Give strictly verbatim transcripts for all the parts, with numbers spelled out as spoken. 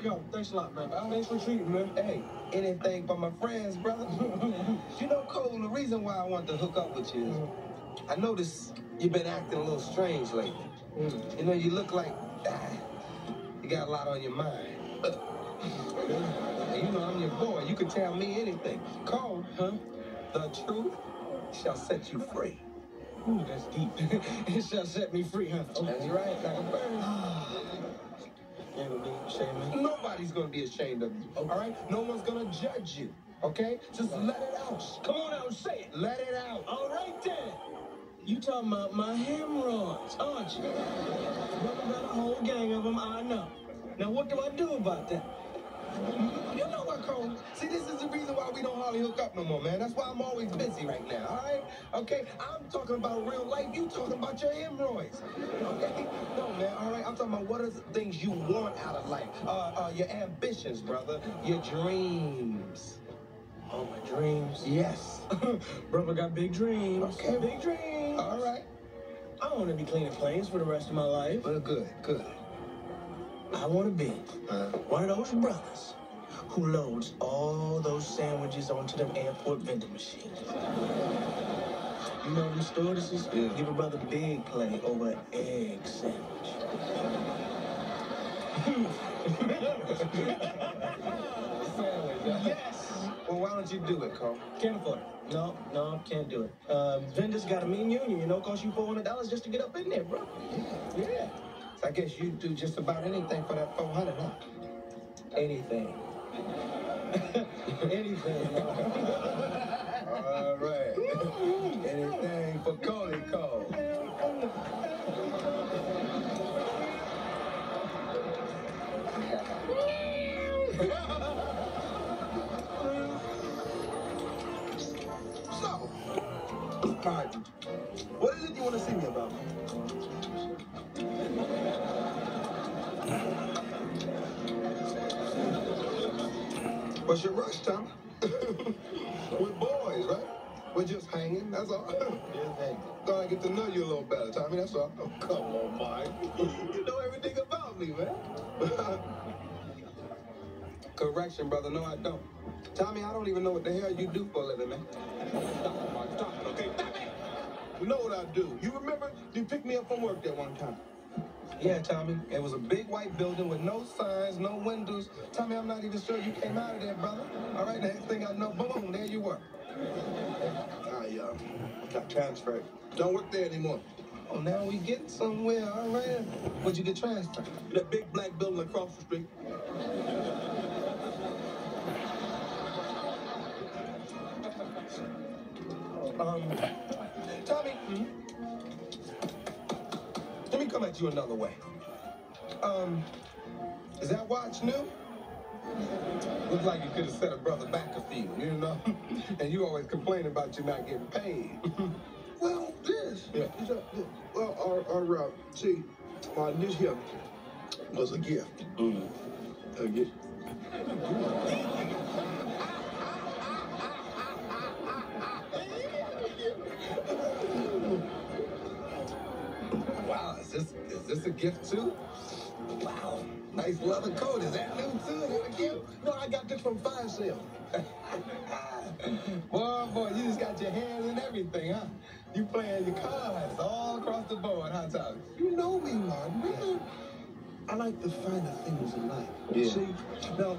go. Thanks a lot, man. Thanks for treating me. Hey, anything for my friends, brother. You know, Cole, the reason why I wanted to hook up with you is I noticed you've been acting a little strange lately. Mm. You know, you look like ah, you got a lot on your mind. And you know, I'm your boy. You can tell me anything. Cole, huh? The truth shall set you free. Ooh, that's deep. It shall set me free, huh? Okay. That's right, like a bird. You ain't gonna be ashamed of me? Nobody's gonna be ashamed of you, all right? No one's gonna judge you, okay? Just let it out. Come on out and say it. Let it out. All right, then. You talking about my hemorrhoids, aren't you? Brother got a whole gang of them, I know. Now, what do I do about that? You know what, Cole? See, this is the reason why we don't hardly hook up no more, man. That's why I'm always busy right now, all right? Okay, I'm talking about real life. You talking about your hemorrhoids, okay? No, man, all right? I'm talking about what are the things you want out of life. Uh, uh, your ambitions, brother. Your dreams. Oh, my dreams? Yes. Brother got big dreams. Okay. Big dreams. All right. I don't want to be cleaning planes for the rest of my life. Well, good, good. I want to be uh, one of those brothers who loads all those sandwiches onto them airport vending machines. You know them stewardesses? Yeah. Give a brother big play over an egg sandwich. Yes! Well, why don't you do it, Cole? Can't afford it. No, no, can't do it. Uh, vendors got a mean union, you know, cost you four hundred dollars just to get up in there, bro. Yeah. Yeah. I guess you do just about anything for that four hundred, huh? Anything. Anything. All right. Anything for Cody Cole. So, all right. What is it you want to see me about? What's your rush, Tom? We're boys, right? We're just hanging, that's all. Just hanging. Thought I get to know you a little better, Tommy, that's all. Oh, come on, Mike. You know everything about me, man. Correction, brother, no, I don't. Tommy, I don't even know what the hell you do for a living, man. Stop, Mike, stop it, okay? Stop it! You know what I do. You remember you picked me up from work that one time? Yeah, Tommy. It was a big white building with no signs, no windows. Tommy, I'm not even sure you came out of there, brother. All right, next thing I know, boom, boom, there you were. I uh, got transferred. Don't work there anymore. Oh, now we get somewhere. All right. Where'd you get transferred? That big black building across the street. Um, Tommy. Mm-hmm. Let me come at you another way. Um, is that watch new? Looks like you could have set a brother back a few, you know? And you always complain about you not getting paid. Well, this, yeah. Well, our, our uh, see, uh, this here was a gift. Mm. A gift. Wow, is this is this a gift too? Wow, nice leather coat. Is that new too? Is that a gift? No, I got this from Fire Sale. Boy, boy, you just got your hands in everything, huh? You playing your cards all across the board, huh, Tyler? You know me, man. Man, I like the finer things in life. Yeah. See, now,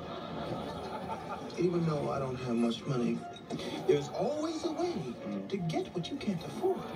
even though I don't have much money, there's always a way to get what you can't afford.